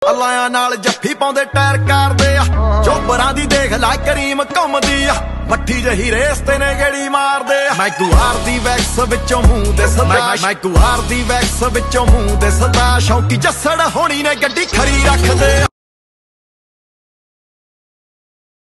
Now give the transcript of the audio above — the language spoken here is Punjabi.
ਅਲਾਇਆ ਨਾਲ ਜੱਫੀ ਪਾਉਂਦੇ ਟਾਇਰ ਕਰਦੇ ਆ ਚੋਬਰਾਂ ਦੀ ਦੇਖ ਲੈ ਕਰੀਮ ਘੁੰਮਦੀ ਆ ਮੱਠੀ ਜਹੀ ਰੇਸ ਤੇ ਨੇ ਗੇੜੀ ਮਾਰਦੇ ਆ ਮੈਂ ਗੁਆਰ ਦੀ ਵੈਕਸ ਵਿੱਚੋਂ ਮੂੰਹ ਦੇ ਸਦਾ ਮੈਂ ਗੁਆਰ ਦੀ ਵੈਕਸ ਵਿੱਚੋਂ ਮੂੰਹ ਦੇ ਸਦਾ ਸ਼ੌਂਕੀ ਜੱਸੜ ਹੋਣੀ ਨੇ ਗੱਡੀ ਖਰੀ ਰੱਖਦੇ ਆ